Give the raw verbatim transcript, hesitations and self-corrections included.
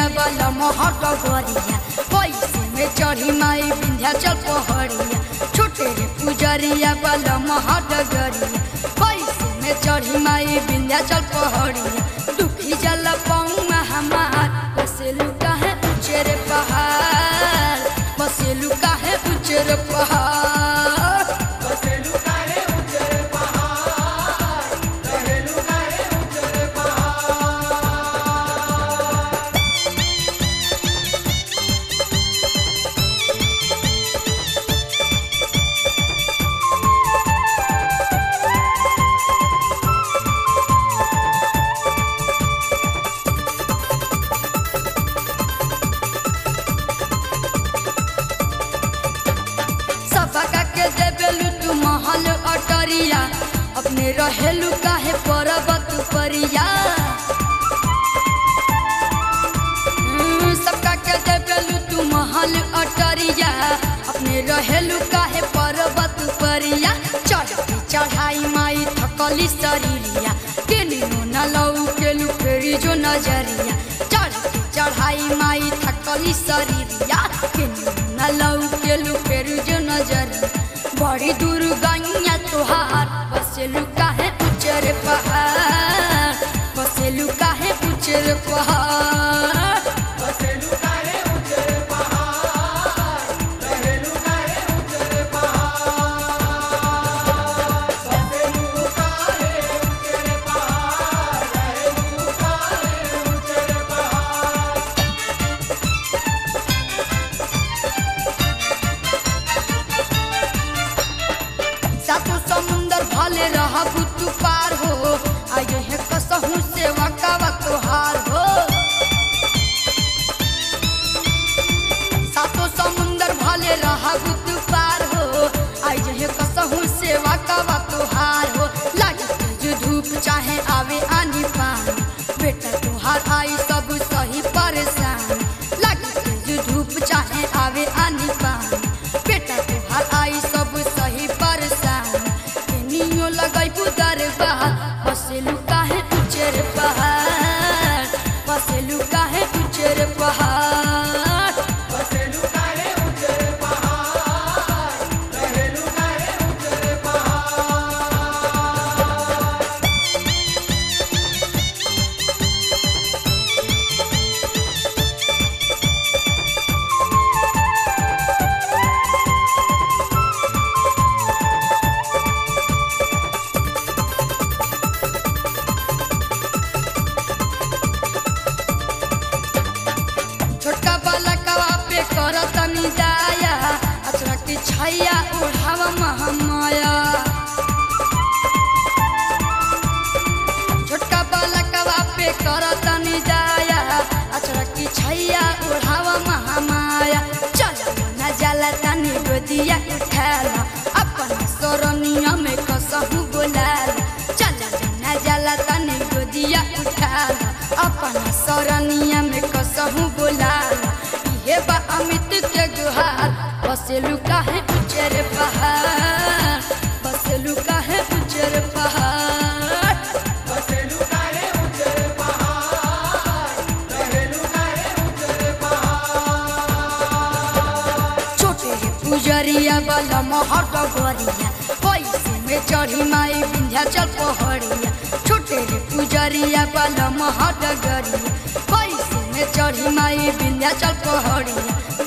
पुजरिया वाला महट गरिया पैसे में चढ़ी माई विंध्याचल पहड़िया छोटे रे पुजरिया वाला महट गरिया पैसे में चढ़ी माई विंध्याचल पहड़िया दुखी जल पौआ हमार बसेलू काहे ऊंचे रे पहाड़ बसेलू काहे ऊंचे रे पहाड़ महल अटरिया अपने रहेलू काहे पर्वत परिया सबका के देवेलू तू महल अटरिया अपने रहेलू काहे पर्वत परिया चढ़ती चढ़ाई माई थकली शरीरिया केनियो न लऊ केलू फेरी जो नजरिया चढ़ती चढ़ाई माई थकली शरीरिया केनियो न लऊ केलू फेरी जो नजरिया बड़ी दूर गैया तोहार बसेलू काहे ऊंचे रे पहाड़ बसेलू काहे ऊंचे रे पहाड़ बसेलू काहे ऊंचे रे पहाड़ रहेलू काहे ऊंचे रे पहाड़ बसेलू काहे ऊंचे रे पहाड़ रहेलू काहे ऊंचे रे पहाड़ सातों समुंदर भले रहा तू पार हो आये है कसहू से वकावा तोहार हो सातों समुंदर भले रहा तू पार हो आये है कसहू से वकावा तोहार हो लगे जो धूप चाहे आवे आनी पानी बेटा तोहार आई सब सही परेशान लगे जो धूप चाहे आवे आनी पानी बेटा तोहार आई सब सही परेशान केनियो लगई पुदर बहार बसेलू काहे ऊंचे रे पहाड़ बसेलू काहे ऊंचे रे पहाड़ बसेलू काहे ऊंचे रे पहाड़ रहेलू काहे ऊंचे रे पहाड़ छोटका बालकवा पे करतनी दाया अचरा की छैया उड़ावा महामाया छोटका बालकवा पे करतनी दाया अचरा की छैया उड़ावा महामाया चल न जाला तनी गोदिया उठाला अपन सोरनिया में कसहू बोलाला चल न जाला तनी गोदिया उठाला अपन सोरनिया में कसहू बोलाला ये बा अमित के गुहार बसेलू काहे ऊंचे रे पहाड़ बसेलू काहे ऊंचे रे पहाड़ बसेलू काहे ऊंचे रे पहाड़ रहेलू काहे ऊंचे रे पहाड़ छोटे रे पुजरिया वाला महट गरिया पैसे में चढ़ी माई विंध्याचल पहड़िया छोटे रे पुजरिया वाला महट गरिया पैसे में चढ़ी माई विंध्याचल पहड़िया